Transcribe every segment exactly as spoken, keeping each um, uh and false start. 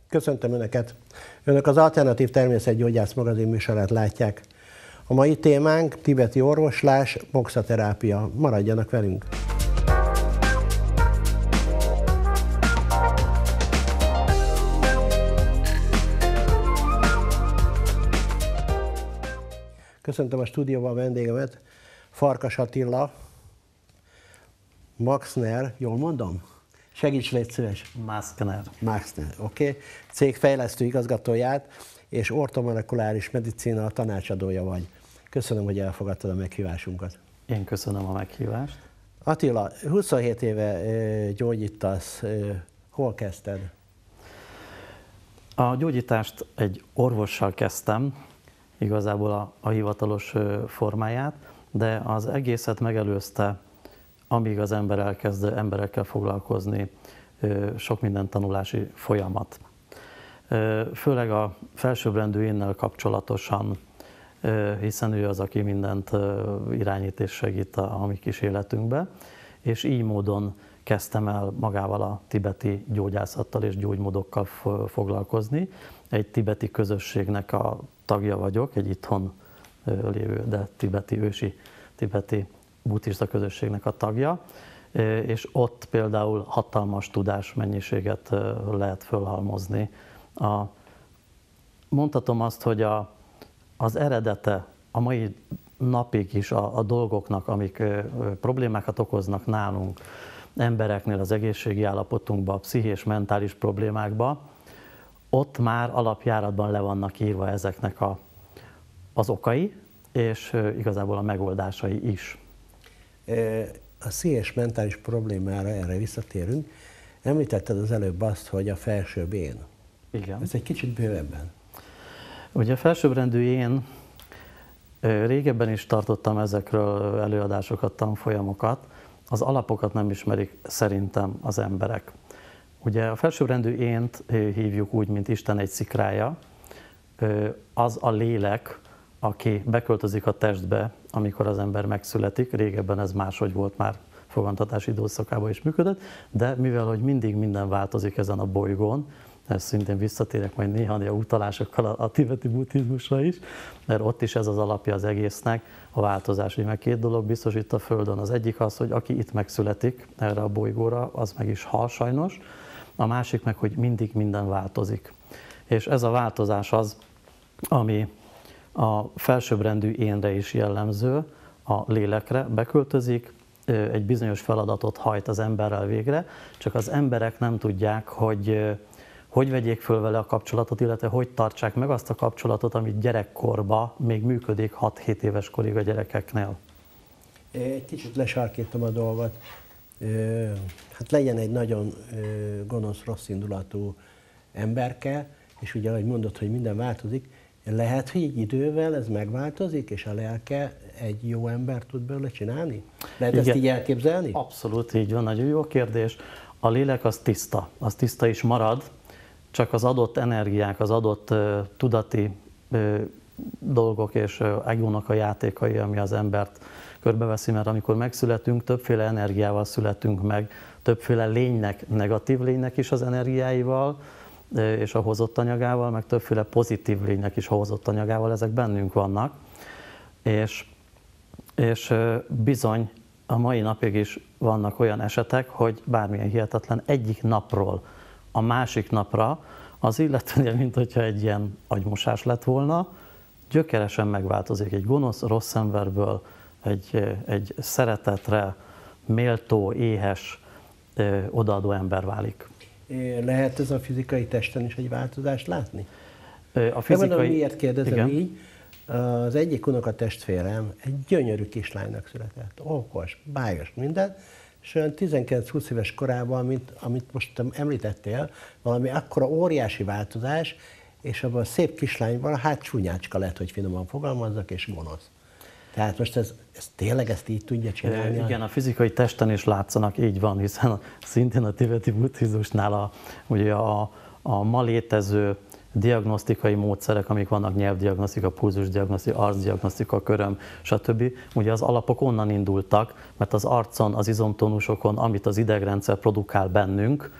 Köszöntöm Önöket! Önök az Alternatív Természetgyógyász magazin műsorát látják. A mai témánk tibeti orvoslás, boxaterápia. Maradjanak velünk! Köszöntöm a stúdióban a vendégemet, Farkas Attila, Maxner, jól mondom? Segíts, légy szíves. Maxner. Maxner, oké. Okay. Cég fejlesztő igazgatóját és ortomolekuláris medicina tanácsadója vagy. Köszönöm, hogy elfogadtad a meghívásunkat. Én köszönöm a meghívást. Attila, huszonhét éve gyógyítasz. Hol kezdted? A gyógyítást egy orvossal kezdtem, igazából a, a hivatalos formáját, de az egészet megelőzte, amíg az ember elkezd emberekkel foglalkozni, sok minden tanulási folyamat. Főleg a felsőbbrendű énnel kapcsolatosan, hiszen ő az, aki mindent irányít és segít a, a mi kis életünkbe, és így módon kezdtem el magával a tibeti gyógyászattal és gyógymódokkal foglalkozni. Egy tibeti közösségnek a tagja vagyok, egy itthon lévő, de tibeti, ősi tibeti buddhista közösségnek a tagja, és ott például hatalmas tudásmennyiséget lehet fölhalmozni. A, mondhatom azt, hogy a, az eredete a mai napig is a, a dolgoknak, amik problémákat okoznak nálunk, embereknél, az egészségi állapotunkban, a pszichés, mentális problémákban, ott már alapjáratban le vannak írva ezeknek a, az okai, és igazából a megoldásai is. A pszichés mentális problémára, erre visszatérünk. Említetted az előbb azt, hogy a felsőbb én. Igen. Ez egy kicsit bővebben. Ugye a felsőbbrendű én, régebben is tartottam ezekről előadásokat, tanfolyamokat, az alapokat nem ismerik szerintem az emberek. Ugye a felsőbbrendű ént hívjuk úgy, mint Isten egy szikrája, az a lélek, aki beköltözik a testbe, amikor az ember megszületik. Régebben ez máshogy volt, már fogantatási időszakában is működött, de mivel hogy mindig minden változik ezen a bolygón, ezt szintén visszatérek majd néha a utalásokkal a, a tibeti buddhizmusra is, mert ott is ez az alapja az egésznek, a változás. Ugye meg két dolog biztos itt a Földön. Az egyik az, hogy aki itt megszületik erre a bolygóra, az meg is hal sajnos. A másik meg, hogy mindig minden változik. És ez a változás az, ami a felsőbbrendű énre is jellemző, a lélekre beköltözik, egy bizonyos feladatot hajt az emberrel végre, csak az emberek nem tudják, hogy hogy vegyék föl vele a kapcsolatot, illetve hogy tartsák meg azt a kapcsolatot, amit gyerekkorban még működik hat-hét éves korig a gyerekeknél. Egy kicsit lesarkítom a dolgot. Hát legyen egy nagyon gonosz, rosszindulatú emberke, és ugye, ahogy mondod, hogy minden változik, lehet, hogy egy idővel ez megváltozik, és a lelke egy jó ember tud belőle csinálni? Lehet Igen. ezt így elképzelni? Abszolút így van, nagyon jó kérdés. A lélek az tiszta, az tiszta is marad, csak az adott energiák, az adott uh, tudati uh, dolgok és uh, egónak a játékai, ami az embert körbeveszi, mert amikor megszületünk, többféle energiával születünk meg, többféle lénynek, negatív lénynek is az energiáival, és a hozott anyagával, meg többféle pozitív lénynek is a hozott anyagával, ezek bennünk vannak. És, és bizony a mai napig is vannak olyan esetek, hogy bármilyen hihetetlen egyik napról a másik napra az illetőnél, mint hogyha egy ilyen agymosás lett volna, gyökeresen megváltozik. Egy gonosz, rossz emberből egy, egy szeretetre méltó, éhes, odaadó ember válik. Lehet ez a fizikai testen is egy változást látni? A fizikai... Mondom, miért kérdezem Igen. így? Az egyik unokatestvérem egy gyönyörű kislánynak született, okos, bájos, minden, és olyan tizenkilenc-húsz éves korában, mint, amit most említettél, valami akkora óriási változás, és abban a szép kislányban hát csúnyácska lett, hogy finoman fogalmazzak, és gonosz. Tehát most ez, ez tényleg ezt így tudja csinálni? Igen, a fizikai testen is látszanak, így van, hiszen szintén a tibeti buddhizmusnál a, ugye a, a ma létező diagnosztikai módszerek, amik vannak, nyelvdiagnosztika, pulzusdiagnosztika, arcdiagnosztika, köröm, stb. Ugye az alapok onnan indultak, mert az arcon, az izomtónusokon, amit az idegrendszer produkál bennünk,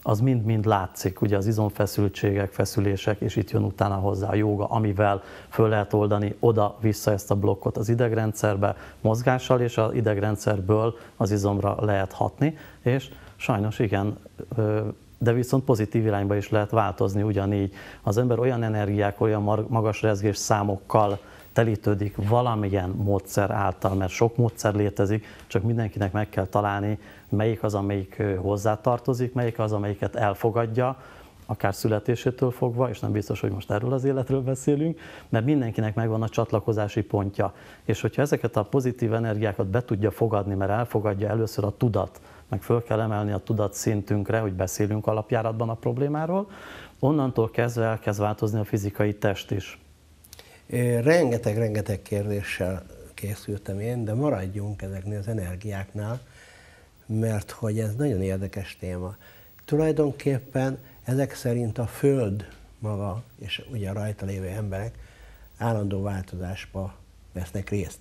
az mind-mind látszik, ugye az izomfeszültségek, feszülések, és itt jön utána hozzá a jóga, amivel föl lehet oldani oda-vissza ezt a blokkot az idegrendszerbe mozgással, és az idegrendszerből az izomra lehet hatni, és sajnos igen, de viszont pozitív irányba is lehet változni ugyanígy. Az ember olyan energiák, olyan magas rezgés számokkal telítődik valamilyen módszer által, mert sok módszer létezik, csak mindenkinek meg kell találni, melyik az, amelyik hozzátartozik, melyik az, amelyiket elfogadja, akár születésétől fogva, és nem biztos, hogy most erről az életről beszélünk, mert mindenkinek megvan a csatlakozási pontja. És hogyha ezeket a pozitív energiákat be tudja fogadni, mert elfogadja először a tudat, meg föl kell emelni a tudat szintünkre, hogy beszélünk alapjáratban a problémáról, onnantól kezdve elkezd változni a fizikai test is. Rengeteg-rengeteg kérdéssel készültem én, de maradjunk ezeknél az energiáknál, mert hogy ez nagyon érdekes téma. Tulajdonképpen ezek szerint a Föld maga, és ugye a rajta lévő emberek állandó változásba vesznek részt.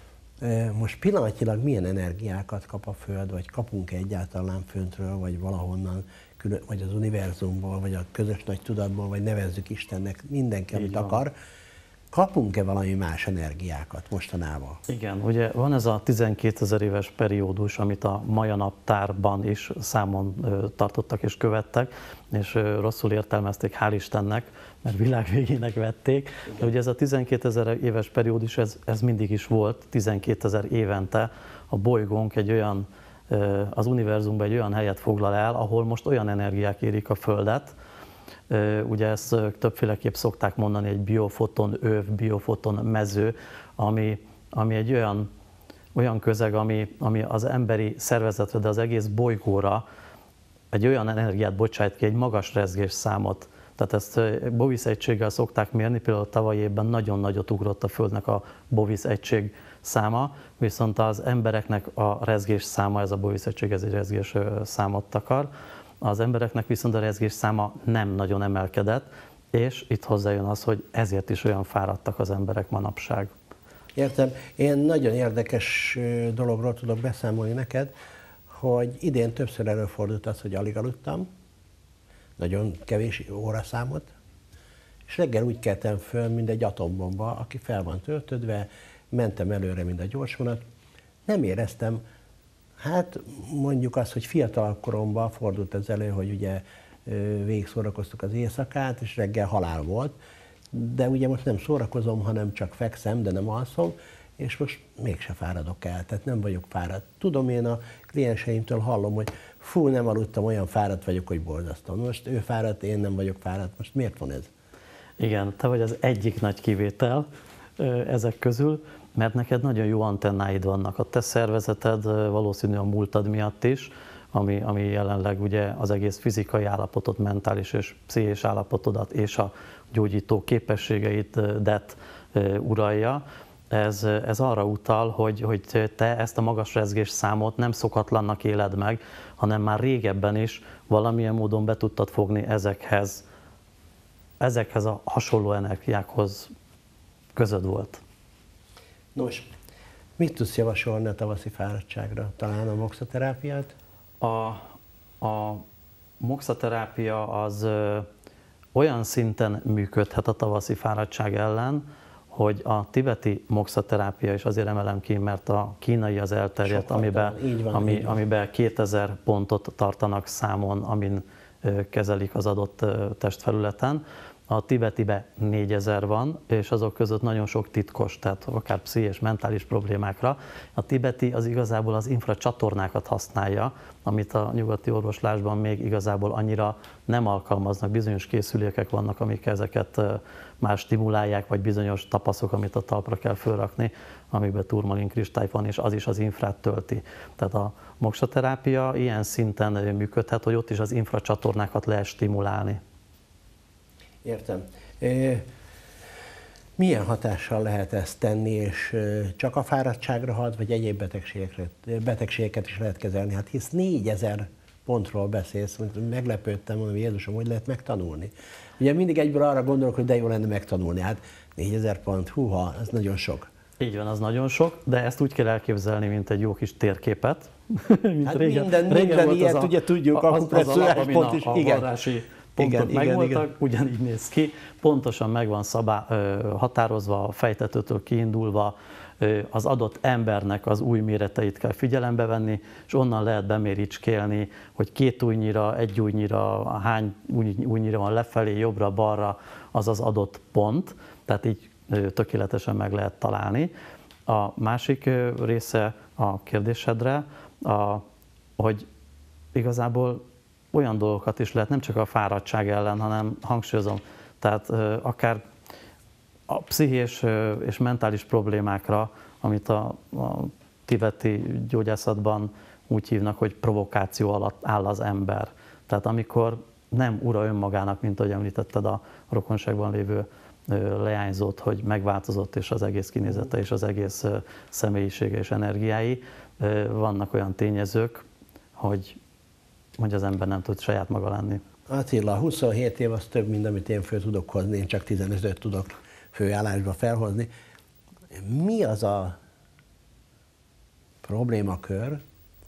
Most pillanatnyilag milyen energiákat kap a Föld, vagy kapunk egyáltalán föntről, vagy valahonnan, vagy az univerzumból, vagy a közös nagy tudatból, vagy nevezzük Istennek, mindenki, amit akar. Kapunk-e valami más energiákat mostanában? Igen, ugye van ez a tizenkétezer éves periódus, amit a Maja naptárban is számon tartottak és követtek, és rosszul értelmezték, hál' Istennek, mert világvégének vették. De ugye ez a tizenkétezer éves periódus, ez, ez mindig is volt, tizenkétezer évente a bolygónk egy olyan, az univerzumban egy olyan helyet foglal el, ahol most olyan energiák érik a Földet. Ugye ezt többféleképp szokták mondani, egy biofoton öv, biofoton mező, ami, ami egy olyan, olyan közeg, ami, ami az emberi szervezetre, de az egész bolygóra egy olyan energiát bocsájt ki, egy magas rezgés számot. Tehát ezt Bovis egységgel szokták mérni, például a tavalyi évben nagyon nagyot ugrott a Földnek a Bovis egység száma, viszont az embereknek a rezgés száma, ez a Bovis egység, ez egy rezgés számot takar, az embereknek viszont a rezgés száma nem nagyon emelkedett, és itt hozzájön az, hogy ezért is olyan fáradtak az emberek manapság. Értem. Én nagyon érdekes dologról tudok beszámolni neked, hogy idén többször előfordult az, hogy alig aludtam, nagyon kevés óraszámot, és reggel úgy keltem föl, mint egy atombomba, aki fel van töltödve, mentem előre, mint a gyorsvonat. Nem éreztem, hát mondjuk azt, hogy fiatal koromban fordult ez elő, hogy ugye végig szórakoztuk az éjszakát, és reggel halál volt, de ugye most nem szórakozom, hanem csak fekszem, de nem alszom, és most mégse fáradok el, tehát nem vagyok fáradt. Tudom, én a klienseimtől hallom, hogy fú, nem aludtam, olyan fáradt vagyok, hogy borzasztó. Most ő fáradt, én nem vagyok fáradt, most miért van ez? Igen, te vagy az egyik nagy kivétel ezek közül, mert neked nagyon jó antennáid vannak. A te szervezeted valószínű a múltad miatt is, ami, ami jelenleg ugye az egész fizikai állapotod, mentális és pszichés állapotodat és a gyógyító képességeidet uralja. Ez, ez arra utal, hogy, hogy te ezt a magas rezgés számot nem szokatlannak éled meg, hanem már régebben is valamilyen módon be tudtad fogni ezekhez, ezekhez a hasonló energiákhoz közöd volt. Nos, mit tudsz javasolni a tavaszi fáradtságra? Talán a moxaterápiát? A, a moxaterápia az ö, olyan szinten működhet a tavaszi fáradtság ellen, hogy a tibeti moxaterápia is azért emelem ki, mert a kínai az elterjedt, amiben, van, ami, amiben kétezer pontot tartanak számon, amin ö, kezelik az adott ö, testfelületen. A tibetibe négyezer van, és azok között nagyon sok titkos, tehát akár pszichés, mentális problémákra. A tibeti az igazából az infracsatornákat használja, amit a nyugati orvoslásban még igazából annyira nem alkalmaznak. Bizonyos készülékek vannak, amik ezeket már stimulálják, vagy bizonyos tapaszok, amit a talpra kell fölrakni, amikben turmalin kristály van, és az is az infrát tölti. Tehát a moxaterápia ilyen szinten működhet, hogy ott is az infracsatornákat lehet stimulálni. Értem. Milyen hatással lehet ezt tenni, és csak a fáradtságra hat, vagy egyéb betegségeket is lehet kezelni? Hát hisz négyezer pontról beszélsz, meglepődtem, mondom, Jézusom, hogy lehet megtanulni? Ugye mindig egyből arra gondolok, hogy de jó lenne megtanulni, hát négyezer pont, húha, ez nagyon sok. Így van, az nagyon sok, de ezt úgy kell elképzelni, mint egy jó kis térképet. mint hát régen, minden, régen minden volt ilyet az a, ugye tudjuk, az, a kompresszorás pont is. A, a igen. varrási pontok Igen, megvoltak, igen, ugyanígy néz ki, pontosan meg van szabá, határozva, a fejtetőtől kiindulva, az adott embernek az új méreteit kell figyelembe venni, és onnan lehet beméricskélni, hogy két újnyira, egy újnyira, hány újnyira van lefelé, jobbra, balra az az adott pont, tehát így tökéletesen meg lehet találni. A másik része a kérdésedre, a, hogy igazából olyan dolgokat is lehet, nem csak a fáradtság ellen, hanem hangsúlyozom, tehát akár a pszichés és mentális problémákra, amit a, a tibeti gyógyászatban úgy hívnak, hogy provokáció alatt áll az ember. Tehát amikor nem ura önmagának, mint ahogy említetted a rokonságban lévő leányzót, hogy megváltozott, és az egész kinézete, és az egész személyisége és energiái, vannak olyan tényezők, hogy, hogy az ember nem tud saját maga lenni. Attila, huszonhét év az több, mint amit én föl tudok hozni, én csak tizenötöt tudok főállásba felhozni. Mi az a problémakör,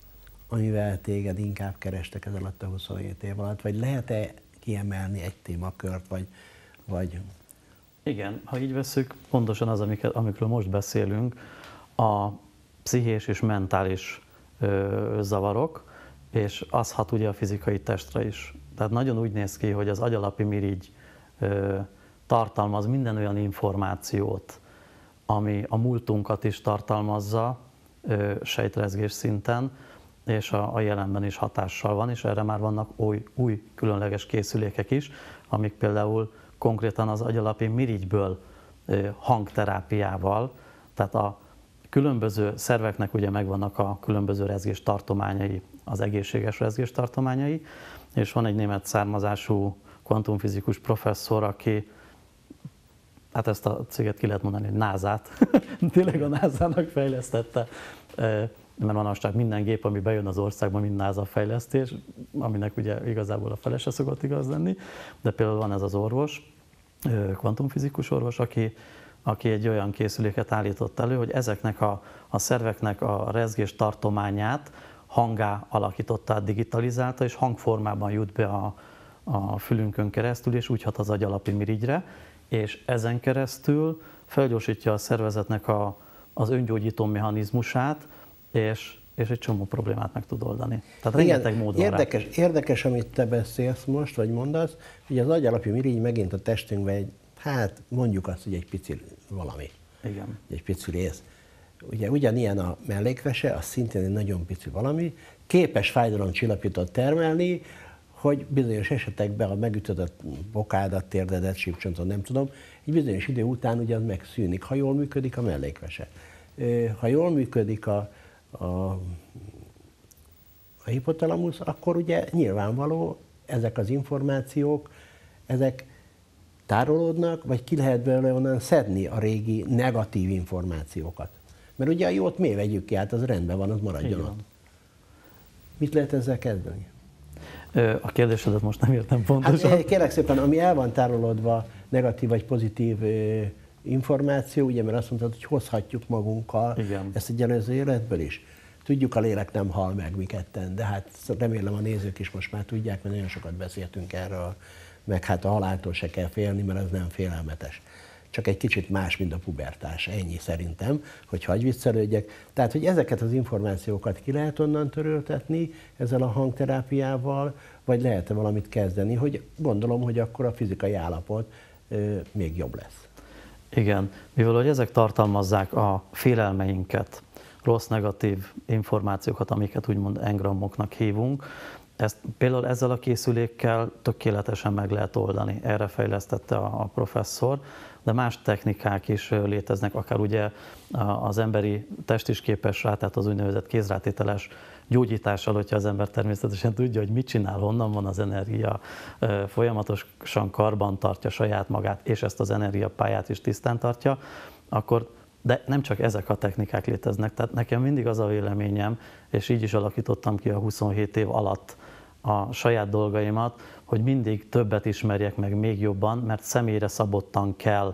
amivel téged inkább kerestek ez alatt a huszonhét év alatt, vagy lehet-e kiemelni egy témakört, vagy, vagy... Igen, ha így vesszük, pontosan az, amiket, amikről most beszélünk, a pszichés és mentális ö, zavarok, és az hat ugye a fizikai testre is. Tehát nagyon úgy néz ki, hogy az agyalapi mirigy ö, tartalmaz minden olyan információt, ami a múltunkat is tartalmazza ö, sejtrezgés szinten, és a, a jelenben is hatással van, és erre már vannak új, új különleges készülékek is, amik például konkrétan az agyalapi mirigyből ö, hangterápiával, tehát a különböző szerveknek ugye megvannak a különböző rezgés tartományai, az egészséges rezgés tartományai, és van egy német származású kvantumfizikus professzor, aki, hát ezt a céget ki lehet mondani, hogy názát, tényleg a názának fejlesztette, mert manapság minden gép, ami bejön az országba, mind NASA fejlesztés, aminek ugye igazából a felese szokott igaz lenni, de például van ez az orvos, kvantumfizikus orvos, aki, aki egy olyan készüléket állított elő, hogy ezeknek a, a szerveknek a rezgés tartományát hangá alakította, digitalizálta, és hangformában jut be a, a fülünkön keresztül, és úgy hat az agyalapi mirigyre, és ezen keresztül felgyorsítja a szervezetnek a, az öngyógyító mechanizmusát, és, és egy csomó problémát meg tud oldani. Tehát rengeteg mód van érdekes, rá. Érdekes, amit te beszélsz most, vagy mondasz, hogy az agyalapi mirigy megint a testünkben egy, hát mondjuk azt, hogy egy pici valami. Igen. Egy pici rész. Ugye ugyanilyen a mellékvese, az szintén egy nagyon pici valami, képes fájdalomcsillapítót termelni, hogy bizonyos esetekben, ha megütöd a bokádat, térdedet, sípcsontot, nem tudom, egy bizonyos idő után ugye az megszűnik, ha jól működik a mellékvese. Ha jól működik a, a, a hipotalamusz, akkor ugye nyilvánvaló ezek az információk, ezek tárolódnak, vagy ki lehet belőle onnan szedni a régi negatív információkat. Mert ugye a jót miért vegyük ki, hát az rendben van, az maradjon ott. Mit lehet ezzel kezdeni? A kérdésedet most nem értem pontosan. Hát kérlek szépen, ami el van tárolódva, negatív vagy pozitív információ, ugye, mert azt mondtad, hogy hozhatjuk magunkkal. Igen. Ezt egy előző életből is. Tudjuk, a lélek nem hal meg mi ketten, de hát remélem a nézők is most már tudják, mert nagyon sokat beszéltünk erről, meg hát a haláltól se kell félni, mert az nem félelmetes. Csak egy kicsit más, mint a pubertás, ennyi szerintem, hogy hagyj viccelődjek. Tehát, hogy ezeket az információkat ki lehet onnan töröltetni ezzel a hangterápiával, vagy lehet-e valamit kezdeni, hogy gondolom, hogy akkor a fizikai állapot ö, még jobb lesz. Igen, mivel hogy ezek tartalmazzák a félelmeinket, rossz, negatív információkat, amiket úgymond engrammoknak hívunk, ezt például ezzel a készülékkel tökéletesen meg lehet oldani, erre fejlesztette a, a professzor, de más technikák is léteznek, akár ugye az emberi test is képes rá, tehát az úgynevezett kézrátételes gyógyítással, hogyha az ember természetesen tudja, hogy mit csinál, honnan van az energia, folyamatosan karban tartja saját magát, és ezt az energiapályát is tisztán tartja, akkor, de nem csak ezek a technikák léteznek, tehát nekem mindig az a véleményem, és így is alakítottam ki a huszonhét év alatt a saját dolgaimat, hogy mindig többet ismerjek meg még jobban, mert személyre szabottan kell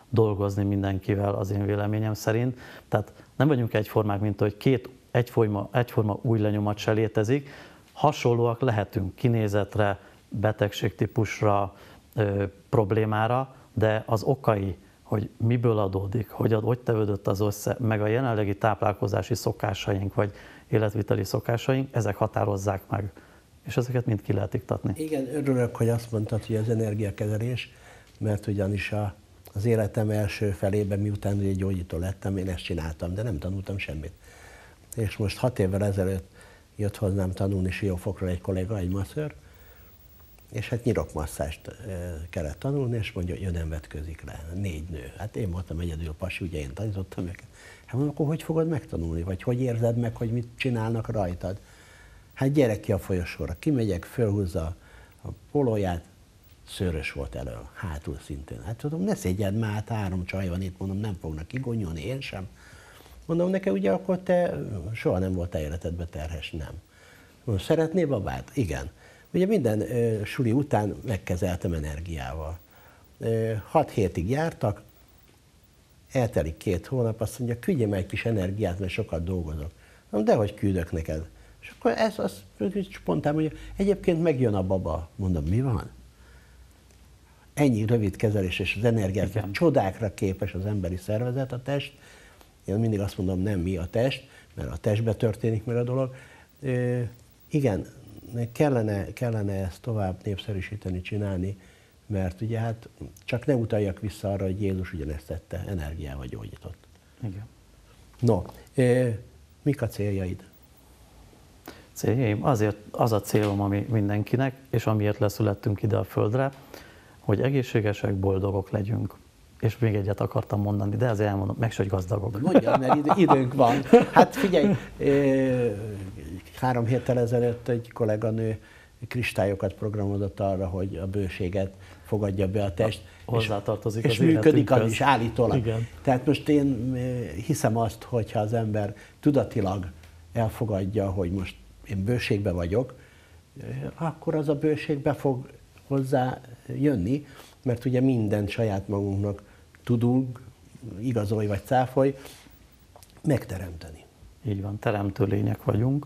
dolgozni mindenkivel az én véleményem szerint. Tehát nem vagyunk egyformák, mint hogy két egyforma, egyforma új lenyomat se létezik. Hasonlóak lehetünk kinézetre, betegségtípusra, ö, problémára, de az okai, hogy miből adódik, hogy, hogy tevődött az össze, meg a jelenlegi táplálkozási szokásaink, vagy életviteli szokásaink, ezek határozzák meg. És ezeket mind ki lehet iktatni. Igen, örülök, hogy azt mondtad, hogy az energiakezelés, mert ugyanis a, az életem első felében, miután ugye gyógyító lettem, én ezt csináltam, de nem tanultam semmit. És most hat évvel ezelőtt jött hozzám tanulni Siófokról egy kolléga, egy masször, és hát nyirokmasszást kellett tanulni, és mondja, hogy ő nem vetközik le. Négy nő. Hát én voltam egyedül pasi, ugye én tanítottam őket. Hát mondom, akkor hogy fogod megtanulni? Vagy hogy érzed meg, hogy mit csinálnak rajtad? Hát gyere ki a folyosóra, kimegyek, fölhúzza a polóját, szőrös volt elől, hátul szintén. Hát tudom, ne szégyed már, hát három csaj van itt, mondom, nem fognak kigonyolni, én sem. Mondom, nekem ugye akkor te soha nem voltál életedben terhes, nem. Mondom, szeretnél babát? Igen. Ugye minden ö, suli után megkezeltem energiával. Ö, hat hétig jártak, eltelik két hónap, azt mondja, küldje meg egy kis energiát, mert sokat dolgozok. Mondom, dehogy küldök neked. És akkor ez az spontán mondja, egyébként megjön a baba. Mondom, mi van? Ennyi rövid kezelés és az energiát, igen. Csodákra képes az emberi szervezet, a test. Én mindig azt mondom, nem mi a test, mert a testbe történik meg a dolog. Ö, igen, kellene, kellene ezt tovább népszerűsíteni, csinálni, mert ugye hát csak ne utaljak vissza arra, hogy Jézus ugyanezt tette, energiával gyógyított. Igen. No, ö, mik a céljaid? Céljaim? Azért az a célom, ami mindenkinek, és amiért leszülettünk ide a Földre, hogy egészségesek, boldogok legyünk. És még egyet akartam mondani, de azért elmondom, meg se, hogy gazdagok. Mondjam, mert idő, időnk van. Hát figyelj, három héttel ezelőtt egy kolléganő kristályokat programozott arra, hogy a bőséget fogadja be a test. Hozzátartozik és, az és működik az életünkhöz. is állítólag. Igen. Tehát most én hiszem azt, hogyha az ember tudatilag elfogadja, hogy most én bőségbe vagyok, akkor az a bőség be fog hozzá jönni, mert ugye mindent saját magunknak tudunk, igazolj vagy cáfolj, megteremteni. Így van, teremtő lények vagyunk.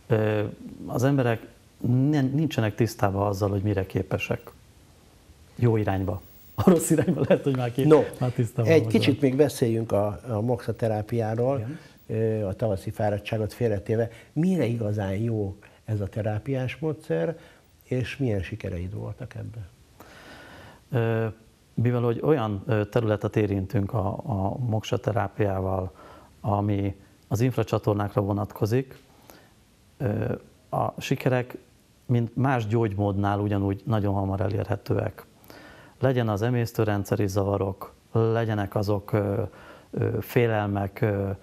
Az emberek nincsenek tisztában azzal, hogy mire képesek. Jó irányba. A rossz irányba lehet, hogy már, kép, no, már tisztában egy azzal. kicsit még beszéljünk a, a moxaterápiáról, igen. A tavaszi fáradtságot félretéve. Mire igazán jó ez a terápiás módszer, és milyen sikereid voltak ebben? Mivel hogy olyan területet érintünk a, a moxaterápiával, ami az infracsatornákra vonatkozik, a sikerek, mint más gyógymódnál ugyanúgy nagyon hamar elérhetőek. Legyen az emésztőrendszeri zavarok, legyenek azok félelmek,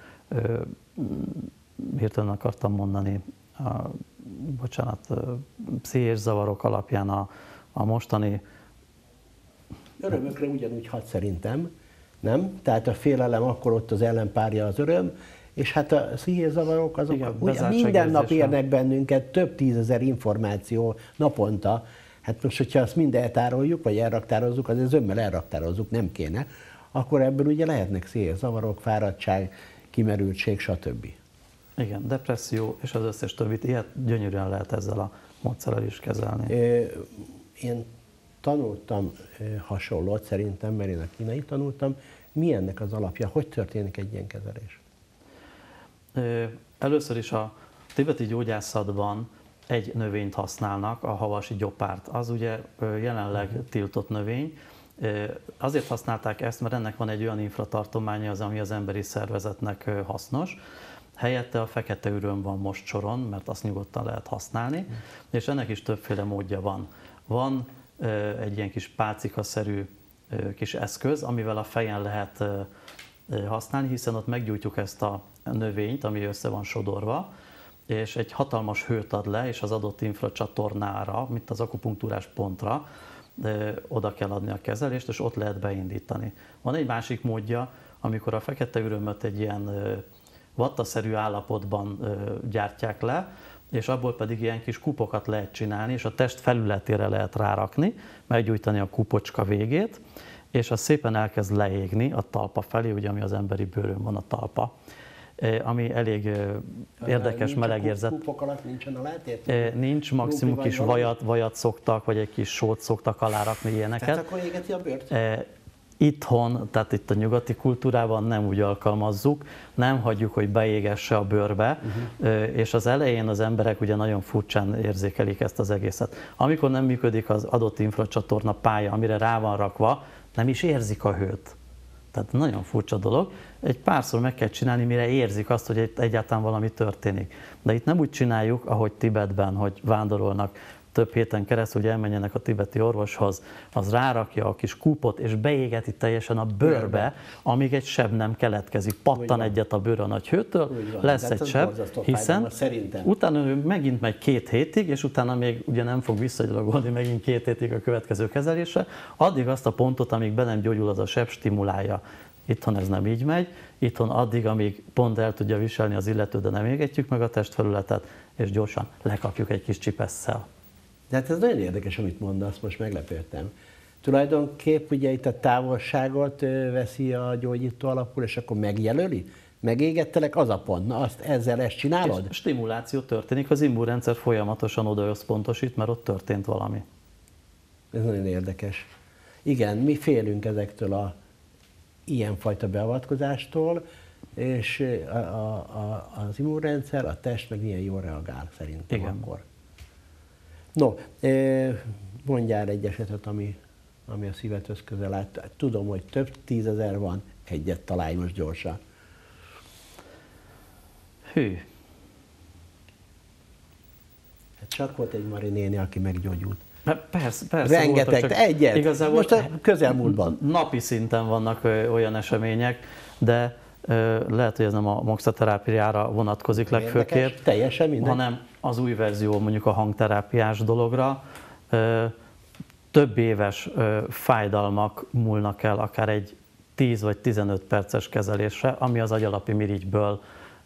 hirtelen akartam mondani, a, bocsánat, pszichés zavarok alapján a, a mostani... Örömökre ugyanúgy hat szerintem, nem? Tehát a félelem akkor ott az ellenpárja az öröm, és hát a pszichés zavarok azok igen, ugye minden nap érnek bennünket, több tízezer információ naponta. Hát most, hogyha azt mind eltároljuk, vagy elraktározzuk, azért zömmel elraktározzuk, nem kéne, akkor ebből ugye lehetnek pszichés zavarok, fáradtság, kimerültség, stb. Igen, depresszió és az összes többit, ilyet gyönyörűen lehet ezzel a módszerrel is kezelni. Én tanultam hasonlót szerintem, mert én a kínai tanultam. Mi ennek az alapja? Hogy történik egy ilyen kezelés? Először is a tibeti gyógyászatban egy növényt használnak, a havasi gyopárt. Az ugye jelenleg tiltott növény. Azért használták ezt, mert ennek van egy olyan infratartománya, az, ami az emberi szervezetnek hasznos. Helyette a fekete üröm van most soron, mert azt nyugodtan lehet használni, mm. és ennek is többféle módja van. Van egy ilyen kis pálcikaszerű kis eszköz, amivel a fejen lehet használni, hiszen ott meggyújtjuk ezt a növényt, ami össze van sodorva, és egy hatalmas hőt ad le, és az adott infracsatornára, mint az akupunktúrás pontra, oda kell adni a kezelést, és ott lehet beindítani. Van egy másik módja, amikor a fekete ürömöt egy ilyen vattaszerű állapotban gyártják le, és abból pedig ilyen kis kupokat lehet csinálni, és a test felületére lehet rárakni, meggyújtani a kupocska végét, és az szépen elkezd leégni a talpa felé, ugye ami az emberi bőrön van a talpa, ami elég érdekes melegérzet. Kúpok alatt nincsen a látét? Nincs, maximum kis vajat, vajat szoktak, vagy egy kis sót szoktak alárakni ilyeneket. Tehát akkor égeti a bőrt? Itthon, tehát itt a nyugati kultúrában nem úgy alkalmazzuk, nem hagyjuk, hogy beégesse a bőrbe, uh-huh. és az elején az emberek ugye nagyon furcsán érzékelik ezt az egészet. Amikor nem működik az adott infracsatorna pálya, amire rá van rakva, nem is érzik a hőt. Tehát nagyon furcsa dolog. Egy párszor meg kell csinálni, mire érzik azt, hogy egyáltalán valami történik. De itt nem úgy csináljuk, ahogy Tibetben, hogy vándorolnak több héten keresztül, hogy elmenjenek a tibeti orvoshoz, az rárakja a kis kúpot, és beégeti teljesen a bőrbe, amíg egy seb nem keletkezik. Pattan egyet a bőr a nagy hőtől, lesz egy seb, hiszen utána ő megint megy két hétig, és utána még ugye nem fog visszagyalogolni megint két hétig a következő kezelésre, addig azt a pontot, amíg be nem gyógyul, az a seb stimulálja. Itthon ez nem így megy, itthon addig, amíg pont el tudja viselni az illető, de nem égetjük meg a testfelületet, és gyorsan lekapjuk egy kis csipesszel. De hát ez nagyon érdekes, amit mondasz, most meglepődtem. Tulajdonképp ugye itt a távolságot veszi a gyógyító alapul, és akkor megjelöli? Megégettelek, az a pont. Na, azt ezzel ezt csinálod? És stimuláció történik, az immunrendszer folyamatosan oda összpontosít, mert ott történt valami. Ez nagyon érdekes. Igen, mi félünk ezektől a ilyenfajta beavatkozástól, és a, a, a, az immunrendszer, a test meg milyen jól reagál szerintem. Igen. Akkor. No, mondjál egy esetet, ami, ami a szívedhöz közel áll. Tudom, hogy több tízezer van, egyet találj most gyorsan. Hű. Hát csak volt egy Mari néni, aki meggyógyult. Persze, persze. Rengeteg, voltak, egyet. Igazából most a közelmúltban. Napi szinten vannak olyan események, de lehet, hogy ez nem a moxaterápiára vonatkozik legfőképp, teljesen minden, hanem az új verzió mondjuk a hangterápiás dologra. Több éves fájdalmak múlnak el akár egy tíz vagy tizenöt perces kezelésre, ami az agyalapi mirigyből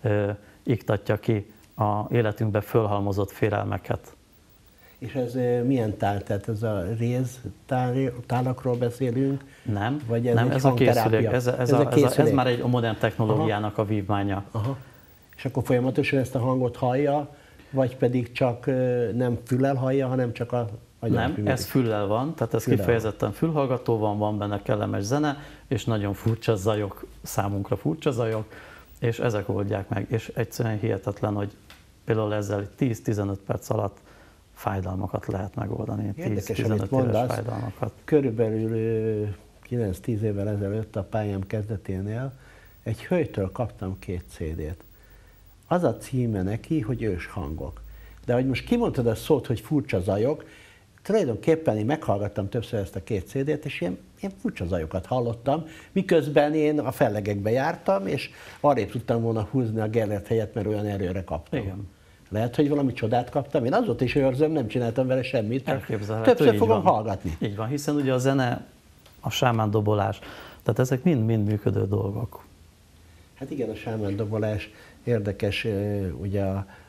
iktatja ki a életünkbe fölhalmozott félelmeket. És ez milyen tál? Tehát ez a réz tálakról beszélünk? Nem, vagy ez nem, ez a készülék. Ez, ez, ez, a, a ez, a, ez már egy modern technológiának Aha. a vívmánya. Aha. És akkor folyamatosan ezt a hangot hallja, vagy pedig csak nem füllel hallja, hanem csak a Nem, ez füllel van, tehát ez füllel kifejezetten van. Fülhallgató van, van benne kellemes zene, és nagyon furcsa zajok, számunkra furcsa zajok, és ezek oldják meg. És egyszerűen hihetetlen, hogy például ezzel tíz-tizenöt perc alatt fájdalmakat lehet megoldani. tíz-tizenöt éves fájdalmakat. Körülbelül kilenc-tíz évvel ezelőtt a pályám kezdeténél egy hölgytől kaptam két cé dét. Az a címe neki, hogy ős hangok. De hogy most kimondtad a szót, hogy furcsa zajok, tulajdonképpen én meghallgattam többször ezt a két cé dét, és ilyen, ilyen furcsa zajokat hallottam, miközben én a fellegekbe jártam, és arrébb tudtam volna húzni a Gellert helyet, mert olyan erőre kaptam. Igen. Lehet, hogy valami csodát kaptam. Én azóta is őrzöm, nem csináltam vele semmit. Többször fogom van. hallgatni. Így van, hiszen ugye a zene, a sámán dobolás, tehát ezek mind-mind működő dolgok. Hát igen, a sámán dobolás érdekes, ugye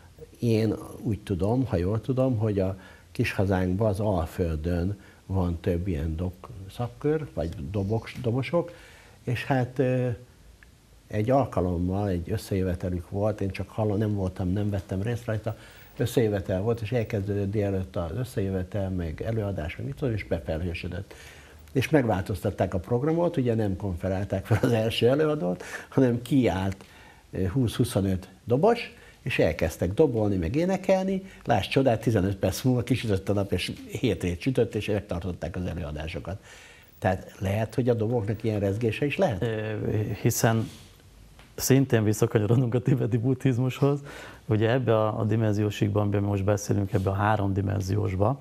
én úgy tudom, ha jól tudom, hogy a kis hazánkban, az Alföldön van több ilyen dob szakkör, vagy dobok, dobosok, és hát egy alkalommal egy összejövetelük volt, én csak hallom, nem voltam, nem vettem részt rajta, összejövetel volt, és elkezdődött délelőtt az összejövetel, meg előadás, meg mit tudom, és befelhősödött. És megváltoztatták a programot, ugye nem konferálták fel az első előadót, hanem kiállt húsz-huszonöt dobos, és elkezdtek dobolni, meg énekelni. Láss csodát, tizenöt perc múlva kisütött a nap, és hétrét sütött, és megtartották az előadásokat. Tehát lehet, hogy a doboknak ilyen rezgése is lehet? Hiszen szintén visszakanyarodunk a tibeti buddhizmushoz, ugye ebbe a, a dimenziósikban, amiben most beszélünk, ebbe a háromdimenziósba,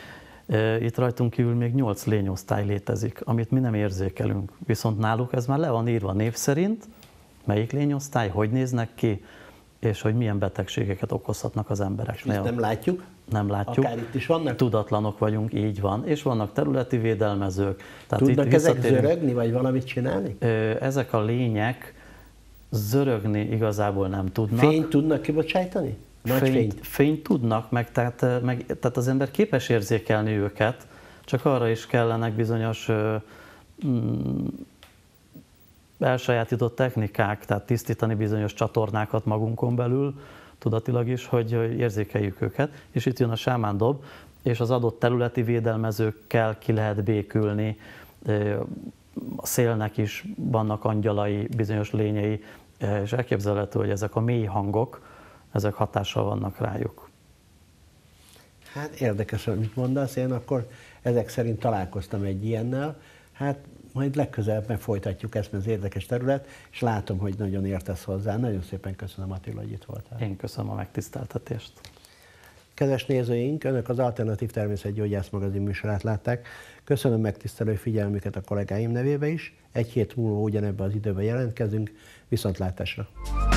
itt rajtunk kívül még nyolc lényosztály létezik, amit mi nem érzékelünk. Viszont náluk ez már le van írva név szerint, melyik lényosztály, hogy néznek ki, és hogy milyen betegségeket okozhatnak az embereknél. És nem látjuk? Nem látjuk. Akár itt is vannak? Tudatlanok vagyunk, így van. És vannak területi védelmezők. Tehát tudnak ezek zörögni, vagy valamit csinálni? Ezek a lények zörögni igazából nem tudnak. Fényt tudnak kibocsájtani? Nagy fényt, fényt. fényt tudnak, meg tehát, meg tehát az ember képes érzékelni őket, csak arra is kellenek bizonyos mm, elsajátított technikák, tehát tisztítani bizonyos csatornákat magunkon belül, tudatilag is, hogy érzékeljük őket, és itt jön a sámán dob, és az adott területi védelmezőkkel ki lehet békülni, a szélnek is vannak angyalai, bizonyos lényei, és elképzelhető, hogy ezek a mély hangok, ezek hatással vannak rájuk. Hát érdekes, amit mondasz, én akkor ezek szerint találkoztam egy ilyennel, hát majd legközelebb meg folytatjuk ezt, mert ez érdekes terület, és látom, hogy nagyon értesz hozzá. Nagyon szépen köszönöm, Attila, hogy itt voltál. Én köszönöm a megtiszteltetést. Kedves nézőink, Önök az Alternatív Természetgyógyász magazin műsorát látták. Köszönöm megtisztelő figyelmüket a kollégáim nevébe is. Egy hét múlva ugyanebben az időben jelentkezünk. Viszontlátásra!